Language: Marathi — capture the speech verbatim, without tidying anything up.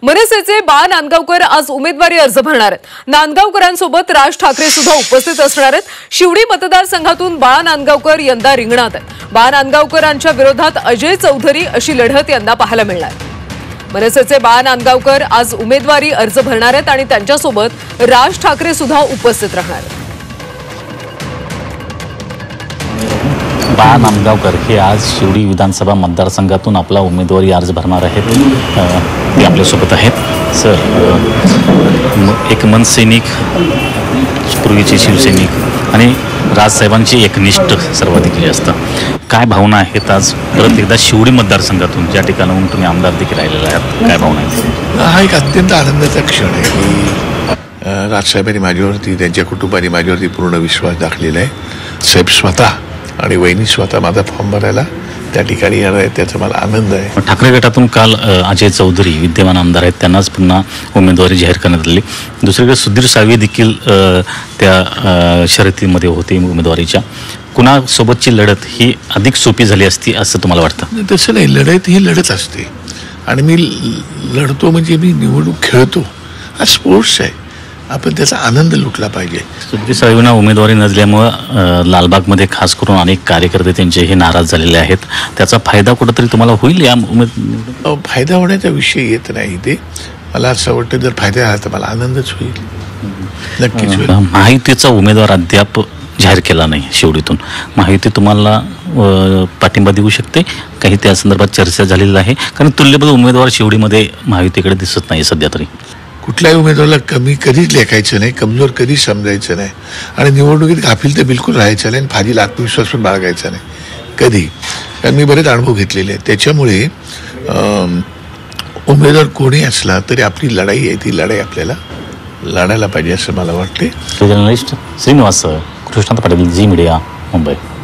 मनसेचे बाळा नांदगावकर आज उमेदवारी अर्ज भरणार आहेत। नांदगावकरांसोबत राज ठाकरे सुद्धा उपस्थित असणार आहेत। शिवडी मतदारसंघातून बाळा नांदगावकर यंदा रिंगणात आहेत। बाळा नांदगावकरांच्या विरोधात अजय चौधरी अशी लढत यंदा पाहायला मिळणार आहे। मनसेचे बाळा नांदगावकर आज उमेदवारी अर्ज भरणार आहेत आणि त्यांच्यासोबत राज ठाकरे सुद्धा उपस्थित राहणार आहेत। बाळा नांदगावकर हे आज शिवडी विधानसभा मतदारसंघातून आपला उमेदवारी अर्ज भरणार आहेत। ते आपल्यासोबत आहेत। सर, एक मनसैनिक, पूर्वीचे शिवसैनिक आणि राजसाहेबांची एकनिष्ठ सर्वाधिक जास्त काय भावना आहेत आज परत एकदा शिवडी मतदारसंघातून ज्या ठिकाणाहून तुम्ही आमदार देखील राहिलेला आहात, काय भावना आहेत? हा एक अत्यंत आनंदाचा क्षण आहे की राजसाहेबांनी माझ्यावरती, त्यांच्या कुटुंबाने माझ्यावरती पूर्ण विश्वास दाखलेला आहे। साहेब स्वतः आणि वहिनी स्वतः माझा फॉर्म भरायला त्या ठिकाणी येणार आहे, त्याचा मला आनंद आहे। ठाकरे गटातून काल अजय चौधरी विद्यमान आमदार आहेत, त्यांनाच पुन्हा उमेदवारी जाहीर करण्यात आली। दुसरीकडे सुधीर साळवे देखील त्या शर्यतीमध्ये होते उमेदवारीच्या। कुणासोबतची लढत ही अधिक सोपी झाली असती असं तुम्हाला वाटतं? तसं नाही, लढत ही लढत असते आणि मी लढतो म्हणजे मी निवडणूक खेळतो, हा स्पोर्ट्स आहे, आपण त्याचा आनंद लुटला पाहिजे। सुधीर साळवेंना उमेदवारी नसल्यामुळं लालबागमध्ये खास करून अनेक कार्यकर्ते त्यांचे हे नाराज झालेले आहेत, त्याचा फायदा कुठेतरी तुम्हाला होईल या उमेद? फायदा होण्याचा विषय येत नाही, ते मला असं वाटतं जर फायदा झाला तर मला आनंदच होईल, नक्कीच होईल। महायुतीचा उमेदवार अद्याप जाहीर केला नाही शिवडीतून, महायुती तुम्हाला पाठिंबा देऊ शकते काही? त्या संदर्भात चर्चा झालेली आहे, कारण तुल्यबळ उमेदवार शिवडीमध्ये महायुतीकडे दिसत नाही सध्या तरी। कुठल्याही उमेदवाराला कमी कधीच लेखायचं नाही, कमजोर कधीच समजायचं नाही आणि निवडणुकीत गाफील तर बिलकुल राहायचं नाही आणि फाजील आत्मविश्वास पण बाळगायचा नाही कधी, कारण मी बरेच अनुभव घेतलेले आहेत। त्याच्यामुळे उमेदवार कोणी असला तरी आपली लढाई आहे, ती लढाई आपल्याला लढायला पाहिजे असं मला वाटते। Journalist Shrinivas Krishnat Patil, Zee media, Mumbai.